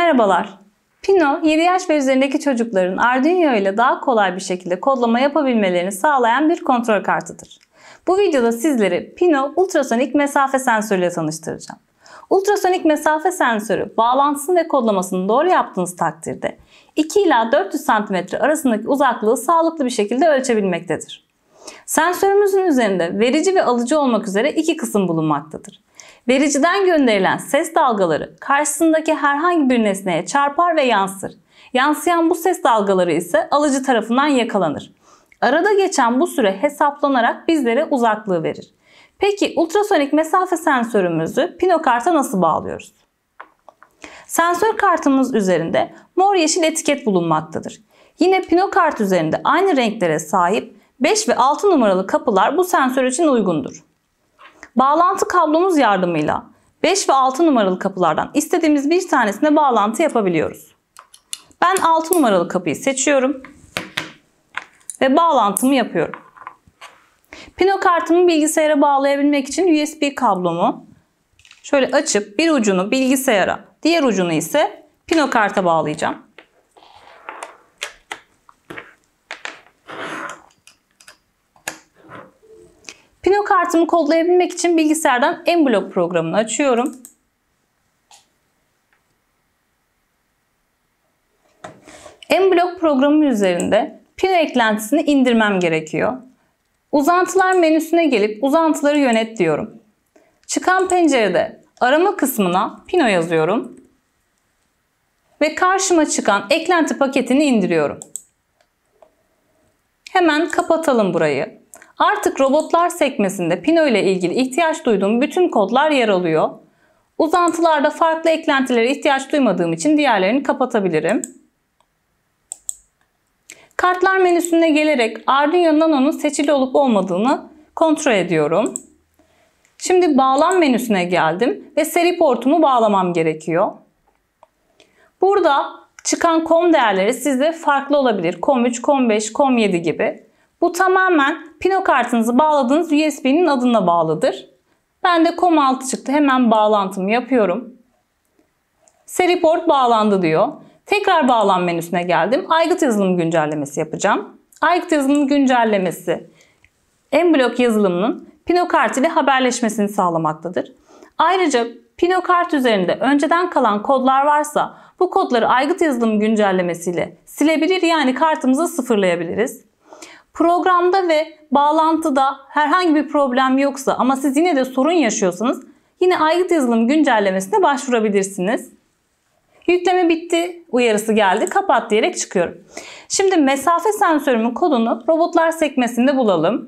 Merhabalar. Pino, 7 yaş ve üzerindeki çocukların Arduino ile daha kolay bir şekilde kodlama yapabilmelerini sağlayan bir kontrol kartıdır. Bu videoda sizleri Pino ultrasonik mesafe sensörüyle tanıştıracağım. Ultrasonik mesafe sensörü bağlantısını ve kodlamasını doğru yaptığınız takdirde 2 ila 400 cm arasındaki uzaklığı sağlıklı bir şekilde ölçebilmektedir. Sensörümüzün üzerinde verici ve alıcı olmak üzere iki kısım bulunmaktadır. Vericiden gönderilen ses dalgaları karşısındaki herhangi bir nesneye çarpar ve yansır. Yansıyan bu ses dalgaları ise alıcı tarafından yakalanır. Arada geçen bu süre hesaplanarak bizlere uzaklığı verir. Peki ultrasonik mesafe sensörümüzü Pino karta nasıl bağlıyoruz? Sensör kartımız üzerinde mor yeşil etiket bulunmaktadır. Yine Pino kart üzerinde aynı renklere sahip 5 ve 6 numaralı kapılar bu sensör için uygundur. Bağlantı kablomuz yardımıyla 5 ve 6 numaralı kapılardan istediğimiz bir tanesine bağlantı yapabiliyoruz. Ben 6 numaralı kapıyı seçiyorum ve bağlantımı yapıyorum. Pino kartımı bilgisayara bağlayabilmek için USB kablomu şöyle açıp bir ucunu bilgisayara, diğer ucunu ise Pino karta bağlayacağım. Pino kartımı kodlayabilmek için bilgisayardan M-Block programını açıyorum. M-Block programı üzerinde Pino eklentisini indirmem gerekiyor. Uzantılar menüsüne gelip uzantıları yönet diyorum. Çıkan pencerede arama kısmına Pino yazıyorum. Ve karşıma çıkan eklenti paketini indiriyorum. Hemen kapatalım burayı. Artık robotlar sekmesinde Pino ile ilgili ihtiyaç duyduğum bütün kodlar yer alıyor. Uzantılarda farklı eklentilere ihtiyaç duymadığım için diğerlerini kapatabilirim. Kartlar menüsüne gelerek Arduino Nano'nun seçili olup olmadığını kontrol ediyorum. Şimdi bağlam menüsüne geldim ve seri portumu bağlamam gerekiyor. Burada çıkan COM değerleri sizde farklı olabilir. COM3, COM5, COM7 gibi. Bu tamamen Pino kartınızı bağladığınız USB'nin adına bağlıdır. Ben de COM6 çıktı. Hemen bağlantımı yapıyorum. Seri port bağlandı diyor. Tekrar bağlam menüsüne geldim. Aygıt yazılım güncellemesi yapacağım. Aygıt yazılım güncellemesi M-Block yazılımının Pino kart ile haberleşmesini sağlamaktadır. Ayrıca Pino kart üzerinde önceden kalan kodlar varsa bu kodları aygıt yazılım güncellemesiyle silebilir, yani kartımızı sıfırlayabiliriz. Programda ve bağlantıda herhangi bir problem yoksa ama siz yine de sorun yaşıyorsanız yine aygıt yazılım güncellemesine başvurabilirsiniz. Yükleme bitti uyarısı geldi. Kapat diyerek çıkıyorum. Şimdi mesafe sensörümün kodunu robotlar sekmesinde bulalım.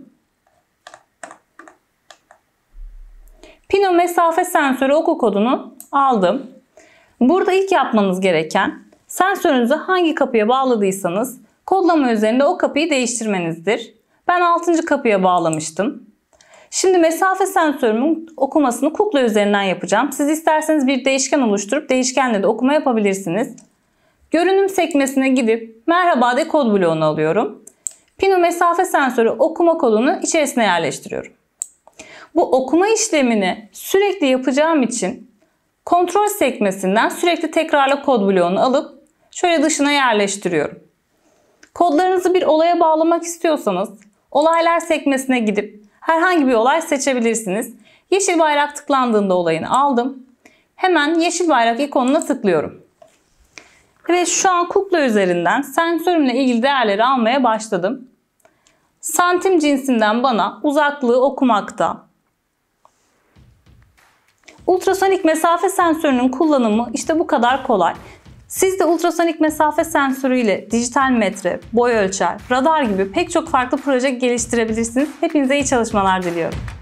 Pino mesafe sensörü oku kodunu aldım. Burada ilk yapmanız gereken sensörünüzü hangi kapıya bağladıysanız kodlama üzerinde o kapıyı değiştirmenizdir. Ben 6. kapıya bağlamıştım. Şimdi mesafe sensörümün okumasını kukla üzerinden yapacağım. Siz isterseniz bir değişken oluşturup değişkenle de okuma yapabilirsiniz. Görünüm sekmesine gidip merhaba de kod bloğunu alıyorum. Pino mesafe sensörü okuma kodunu içerisine yerleştiriyorum. Bu okuma işlemini sürekli yapacağım için kontrol sekmesinden sürekli tekrarla kod bloğunu alıp şöyle dışına yerleştiriyorum. Kodlarınızı bir olaya bağlamak istiyorsanız olaylar sekmesine gidip herhangi bir olay seçebilirsiniz. Yeşil bayrak tıklandığında olayını aldım. Hemen yeşil bayrak ikonuna tıklıyorum. Ve şu an kukla üzerinden sensörümle ilgili değerleri almaya başladım. Santim cinsinden bana uzaklığı okumakta. Ultrasonik mesafe sensörünün kullanımı işte bu kadar kolay. Siz de ultrasonik mesafe sensörüyle dijital metre, boy ölçer, radar gibi pek çok farklı proje geliştirebilirsiniz. Hepinize iyi çalışmalar diliyorum.